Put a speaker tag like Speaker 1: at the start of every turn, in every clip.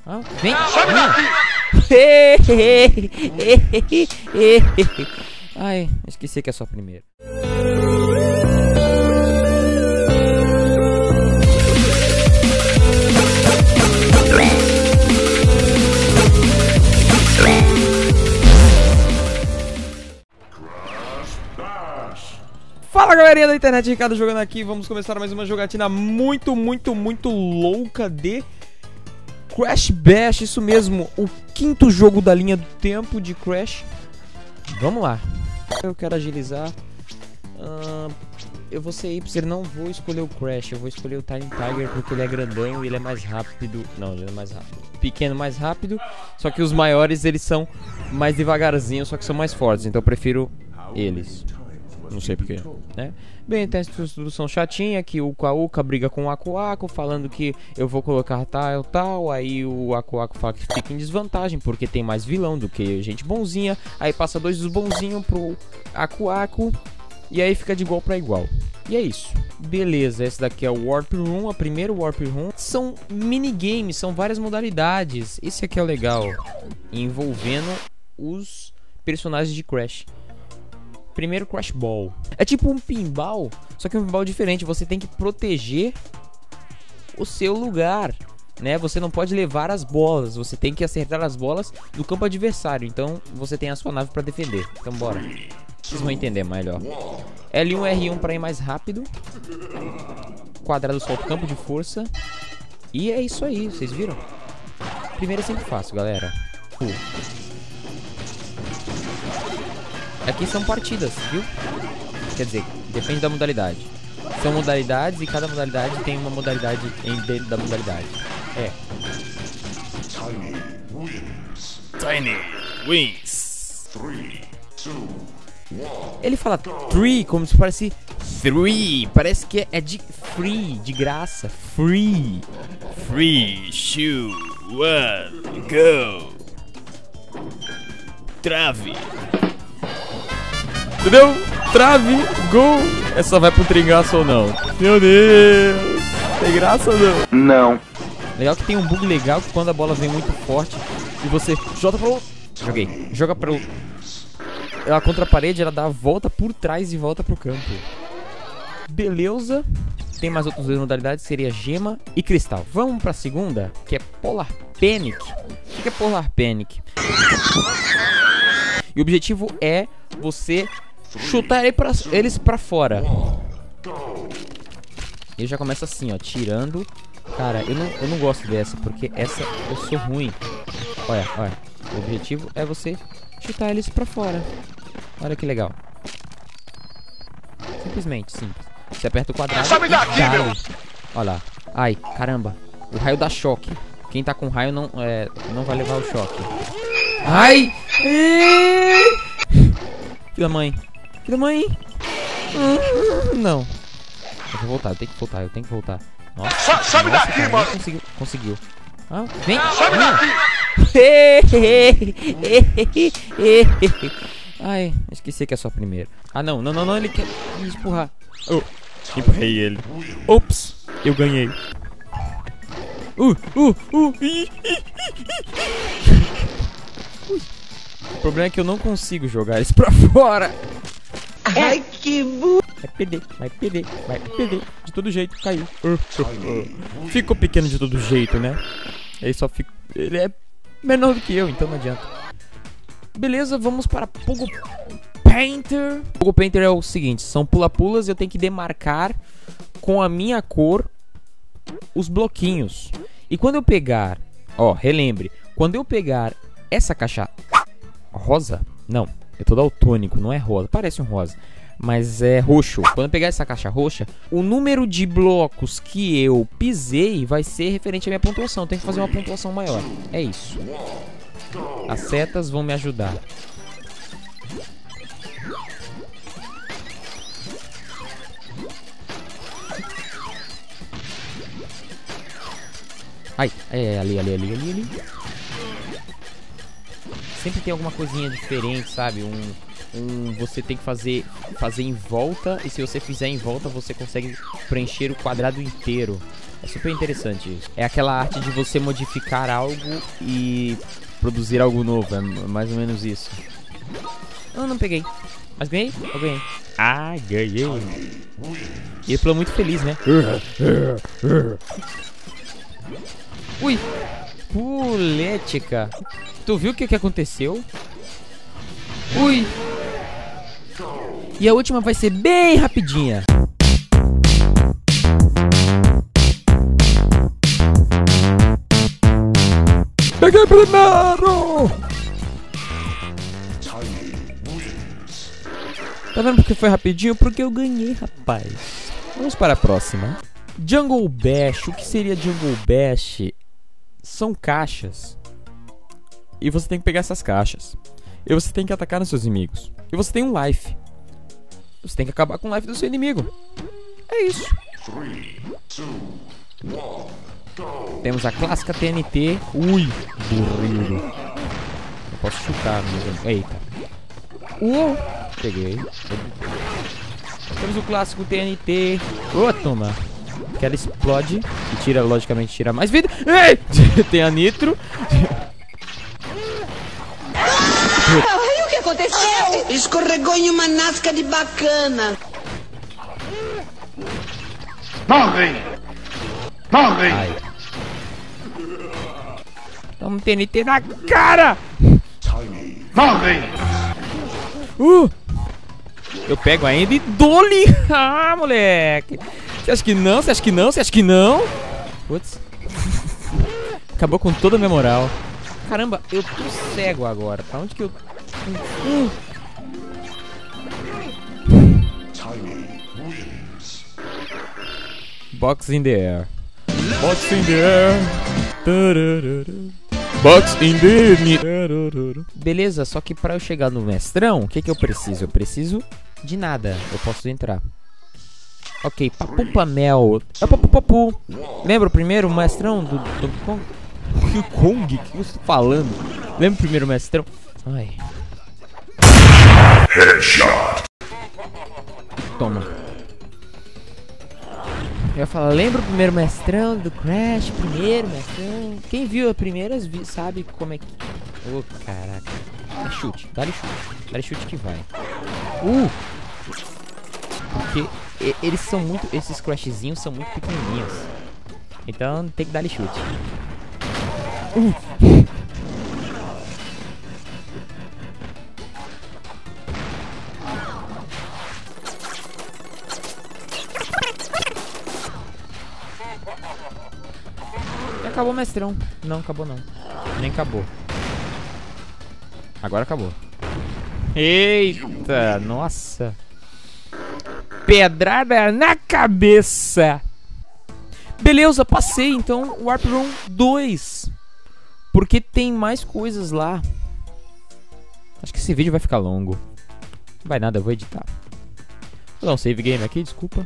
Speaker 1: Ah, vem! Ai, esqueci que é só primeiro. Fala galerinha da internet, Ricardo jogando aqui. Vamos começar mais uma jogatina muito louca de Crash Bash. Isso mesmo, o quinto jogo da linha do tempo de Crash. Vamos lá. Eu quero agilizar. Eu vou ser Y, não vou escolher o Crash. Eu vou escolher o Tiny Tiger porque ele é grandão e ele é mais rápido. Não, ele é mais rápido. Pequeno, mais rápido. Só que os maiores, eles são mais devagarzinho, só que são mais fortes. Então eu prefiro eles. Não sei porquê, né? Bem, tem essa instrução chatinha que o Uka briga com o Aku falando que eu vou colocar tal. Aí o Aku fala que fica em desvantagem porque tem mais vilão do que gente bonzinha. Aí passa dois dos bonzinhos pro Aku e aí fica de igual pra igual. E é isso. Beleza, esse daqui é o Warp Room, a primeira Warp Room. São minigames, são várias modalidades. Esse aqui é o legal, envolvendo os personagens de Crash. Primeiro, Crash Ball. É tipo um pinball, só que um pinball diferente. Você tem que proteger o seu lugar, né? Você não pode levar as bolas. Você tem que acertar as bolas do campo adversário. Então, você tem a sua nave para defender. Então, bora. Vocês vão entender melhor. L1, R1 para ir mais rápido. Quadrado solta o campo de força. E é isso aí, vocês viram? Primeiro é sempre fácil, galera. Aqui são partidas, viu? Quer dizer, depende da modalidade. São modalidades e cada modalidade tem uma modalidade dentro da modalidade. É. Tiny wins. 3, 2, 1. Ele fala three como se parece three. Parece que é de free, de graça. Free. 3, 2, 1, go. Trave. Entendeu? Trave, gol. Essa vai pro tringaço ou não? Meu Deus. Tem graça ou não?
Speaker 2: Não.
Speaker 1: Legal que tem um bug legal que quando a bola vem muito forte e você joga pro... Joguei. Joga pro... Ela contra a parede, ela dá a volta por trás e volta pro campo. Beleza. Tem mais outras duas modalidades, seria gema e cristal. Vamos pra segunda, que é Polar Panic. O que é Polar Panic? E o objetivo é você chutar eles pra fora. E já começa assim, ó, tirando. Cara, eu não gosto dessa, porque essa eu sou ruim. Olha. O objetivo é você chutar eles pra fora. Olha que legal. Simplesmente, simples. Você aperta o quadrado e dá. Olha lá. Ai, caramba. O raio dá choque. Quem tá com raio não vai levar o choque. Ai! Filha mãe. Não. Eu vou voltar, eu tenho que voltar. Nossa,
Speaker 2: Sobe daqui,
Speaker 1: cara,
Speaker 2: mano.
Speaker 1: Conseguiu. Ah, vem.
Speaker 2: Sobe daqui.
Speaker 1: Ai, esqueci que é só primeiro. Ah, não, ele quer me empurrar. Oh, empurrei ele. Ops, eu ganhei. O problema é que eu não consigo jogar isso pra fora.
Speaker 2: Ai, que burro.
Speaker 1: Vai perder. De todo jeito, caiu. Ficou pequeno de todo jeito, né? Ele é menor do que eu, então não adianta. Beleza, vamos para Pogo Painter. Pogo Painter é o seguinte, são pula-pulas e eu tenho que demarcar com a minha cor os bloquinhos. E quando eu pegar, ó, relembre, quando eu pegar essa caixa rosa, não, é todo daltônico, não é rosa, parece um rosa, mas é roxo. Quando eu pegar essa caixa roxa, o número de blocos que eu pisei vai ser referente à minha pontuação. Tem que fazer uma pontuação maior. É isso. As setas vão me ajudar. Ai, ali. Sempre tem alguma coisinha diferente, sabe? você tem que fazer em volta, e se você fizer em volta, você consegue preencher o quadrado inteiro. É super interessante isso. É aquela arte de você modificar algo e produzir algo novo, é mais ou menos isso. Eu não peguei, mas ganhei? Eu ganhei. Ah, ganhei. E ele pulou muito feliz, né? Ui, pulética. Tu viu o que aconteceu? Ui. E a última vai ser bem rapidinha. Peguei primeiro! Tá vendo porque foi rapidinho? Porque eu ganhei, rapaz. Vamos para a próxima. Jungle Bash. O que seria Jungle Bash? São caixas. E você tem que pegar essas caixas. E você tem que atacar nos seus inimigos. E você tem um life. Você tem que acabar com o life do seu inimigo. É isso. 3, 2, 1, go. Temos a clássica TNT. Ui, burrido. Eu posso chutar mesmo. Eita. Peguei. Temos o clássico TNT. Toma. Que ela explode. E tira, logicamente, tira mais vida. Ei! Tem a nitro.
Speaker 2: Ai, o que aconteceu? Escorregou em uma nasca de bacana.
Speaker 3: Morre! Morre!
Speaker 1: Ai. Toma um TNT na cara!
Speaker 3: Morre!
Speaker 1: Eu pego ainda e dou-lhe! Ah, moleque! Você acha que não? Você acha que não? Você acha que não? Putz. Acabou com toda a minha moral. Caramba, eu tô cego agora. Pra onde que eu... Box in the air. Box in the air. Box in the air. Beleza, só que pra eu chegar no mestrão, o que que eu preciso? Eu preciso de nada. Eu posso entrar. Ok, Papupamel. É Papupapu. Lembra o primeiro mestrão do Donkey Kong? Donkey Kong? O que eu estou falando? Lembra o primeiro mestrão? Ai. Headshot. Toma. Eu ia falar, lembra o primeiro mestrão do Crash? Primeiro mestrão. Quem viu a primeira sabe como é que... Ô, caraca. É chute, dá-lhe chute. Dá-lhe chute que vai. Porque eles são muito... Esses Crashzinhos são muito pequenininhos. Então tem que dar-lhe chute. Acabou o mestrão. Não, acabou não. Nem acabou. Agora acabou. Eita, nossa. Pedrada na cabeça. Beleza, passei então o Warp Room 2. Porque tem mais coisas lá. Acho que esse vídeo vai ficar longo. Não vai nada, eu vou editar. Vou dar um save game aqui, desculpa.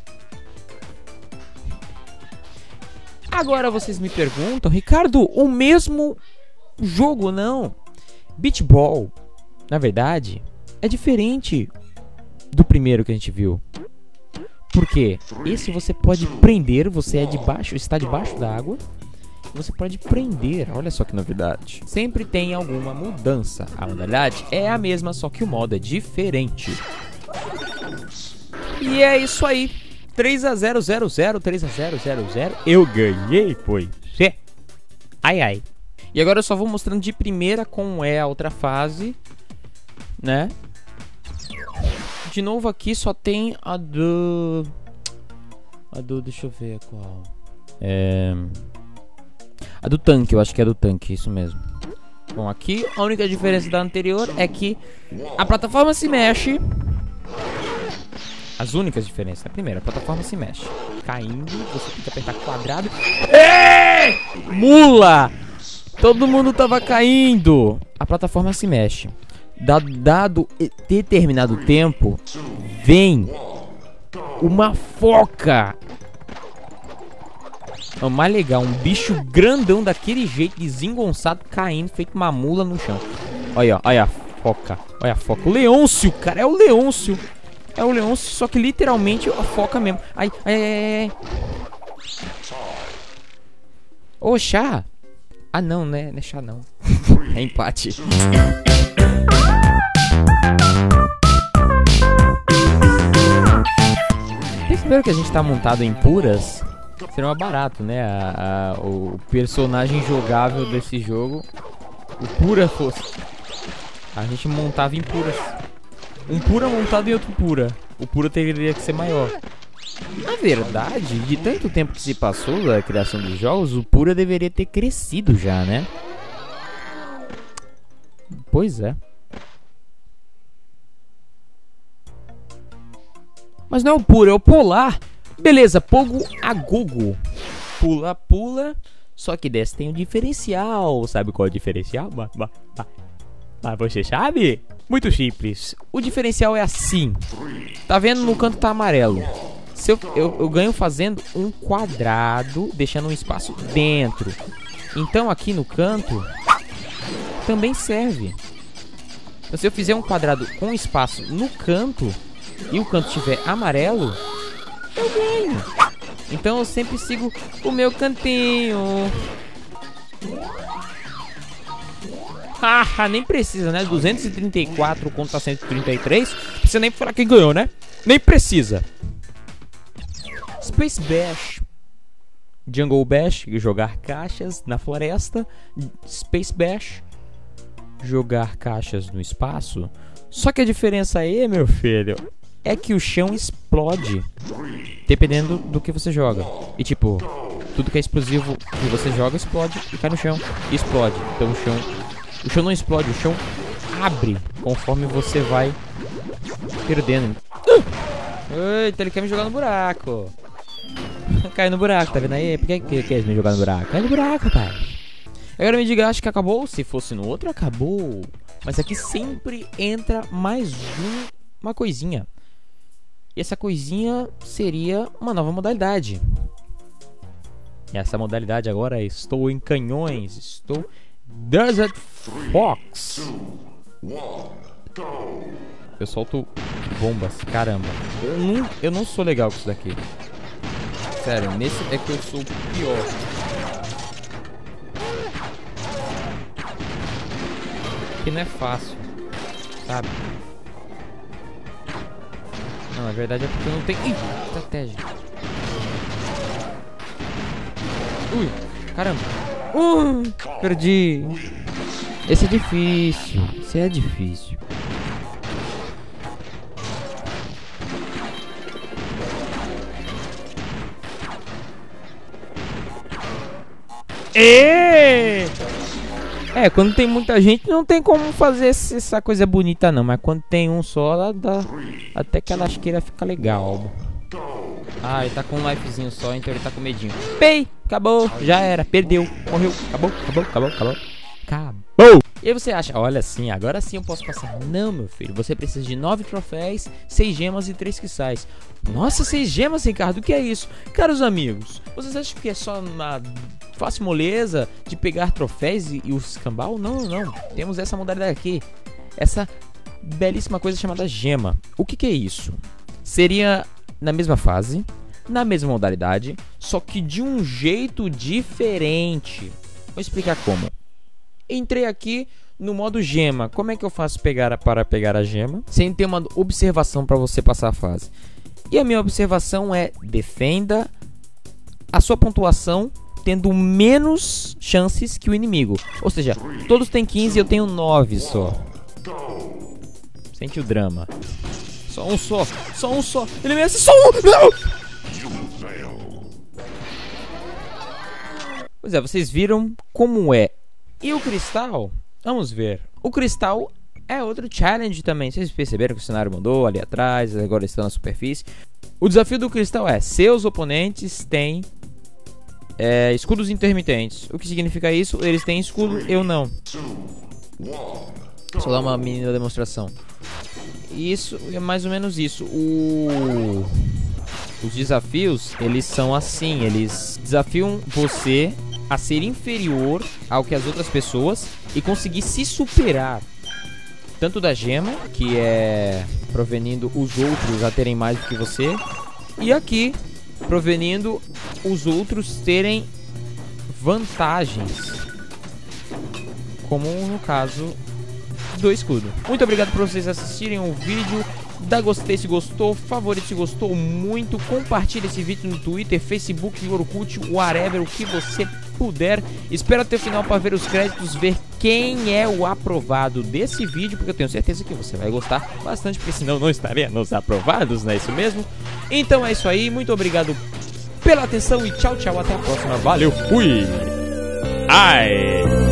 Speaker 1: Agora vocês me perguntam, Ricardo, o mesmo jogo não? Beach Ball, na verdade, é diferente do primeiro que a gente viu. Por quê? Esse você pode prender, você é debaixo, está debaixo da água. Você pode prender, olha só que novidade. Sempre tem alguma mudança. A modalidade é a mesma, só que o modo é diferente. E é isso aí. 3-0, 0-0, 3-0, 0-0. Eu ganhei, pois é. Ai, ai. E agora eu só vou mostrando de primeira como é a outra fase, né? De novo aqui só tem a do... deixa eu ver qual. A do tanque, eu acho que é do tanque, isso mesmo. Bom, aqui a única diferença da anterior é que a plataforma se mexe. As únicas diferenças. A primeira, a plataforma se mexe. Caindo, você tem que apertar quadrado. Ei! Mula! Todo mundo tava caindo. A plataforma se mexe. Dado determinado tempo, vem uma foca. O mais legal, um bicho grandão daquele jeito, desengonçado, caindo, feito uma mula no chão. Olha, olha. Foca. Olha a foca. O Leôncio, cara. É o Leôncio. É o Leôncio, só que literalmente a foca mesmo. Ai, ai, ai, ai. Ô, chá. Ah, não, né? Não é chá, não. É empate. Perceberam que a gente tá montado em puras? Seria mais barato, né? O personagem jogável desse jogo, o pura fosse. A gente montava em puras. Um pura montado em outro pura. O pura teria que ser maior. Na verdade, de tanto tempo que se passou da criação dos jogos, o pura deveria ter crescido já, né? Pois é. Mas não é o pura, é o polar. Beleza, Pogo a Gogo. Pula, pula. Só que dessa tem um diferencial. Sabe qual é o diferencial? Mas você sabe? Muito simples. O diferencial é assim. Tá vendo? No canto tá amarelo. Se eu ganho fazendo um quadrado, deixando um espaço dentro. Então aqui no canto também serve. Então, se eu fizer um quadrado com espaço no canto e o canto tiver amarelo, eu ganho. Então eu sempre sigo o meu cantinho. Nem precisa, né? 234 contra 133. Não precisa nem falar quem ganhou, né? Nem precisa. Space Bash. Jungle Bash, jogar caixas na floresta. Space Bash, jogar caixas no espaço. Só que a diferença aí, meu filho, é que o chão explode dependendo do que você joga. E tipo, tudo que é explosivo que você joga explode e cai no chão e explode. Então o chão não explode, o chão abre conforme você vai perdendo. Eita, ele quer me jogar no buraco. Cai no buraco, tá vendo aí? Por que quer me jogar no buraco? Cai no buraco, rapaz. Agora me diga, acho que acabou? Se fosse no outro, acabou. Mas aqui sempre entra mais uma coisinha. E essa coisinha seria uma nova modalidade. E essa modalidade agora é estou em canhões. Estou Desert Fox. Eu solto bombas, caramba. Eu não sou legal com isso daqui. Sério, nesse é que eu sou o pior. Que não é fácil, sabe? Não, na verdade é porque eu não tenho estratégia. Ui, caramba. Perdi. Esse é difícil. Esse é difícil. Quando tem muita gente não tem como fazer essa coisa bonita não. Mas quando tem um só, dá até que a lasqueira fica legal. Ele tá com um lifezinho só, então ele tá com medinho. Pei! Acabou, já era, perdeu, morreu, acabou. E aí você acha, olha assim, agora sim eu posso passar. Não, meu filho, você precisa de 9 troféus, 6 gemas e 3 cristais. Nossa, 6 gemas, Ricardo, o que é isso? Caros amigos, vocês acham que é só uma fácil moleza de pegar troféus e o escambau? Não, temos essa modalidade aqui. Essa belíssima coisa chamada gema. O que é isso? Seria na mesma fase, na mesma modalidade, só que de um jeito diferente. Vou explicar como. Entrei aqui no modo gema. Como é que eu faço para pegar a gema sem ter uma observação para você passar a fase? E a minha observação é: defenda a sua pontuação tendo menos chances que o inimigo. Ou seja, todos têm 15 e eu tenho 9 só. Sente o drama. Só um só. Ele merece só um. Não! Pois é, vocês viram como é. E o cristal? Vamos ver. O cristal é outro challenge também. Vocês perceberam que o cenário mudou ali atrás, agora está na superfície. O desafio do cristal é: seus oponentes têm escudos intermitentes. O que significa isso? Eles têm escudo, eu não. Só dar uma mínima demonstração. Isso é mais ou menos isso. Os desafios, eles são assim. Eles desafiam você a ser inferior ao que as outras pessoas e conseguir se superar. tanto da gema, que é provenindo os outros a terem mais do que você, e aqui provenindo os outros terem vantagens, como no caso do escudo. Muito obrigado por vocês assistirem o vídeo. Dá gostei se gostou, favorito se gostou muito, compartilhe esse vídeo no Twitter, Facebook, Orkut, whatever, o que você puder. Espero até o final para ver os créditos, ver quem é o aprovado desse vídeo, porque eu tenho certeza que você vai gostar bastante, porque senão não estaria nos aprovados, não é isso mesmo? Então é isso aí, muito obrigado pela atenção e tchau, tchau, até a próxima, valeu, fui! Ai!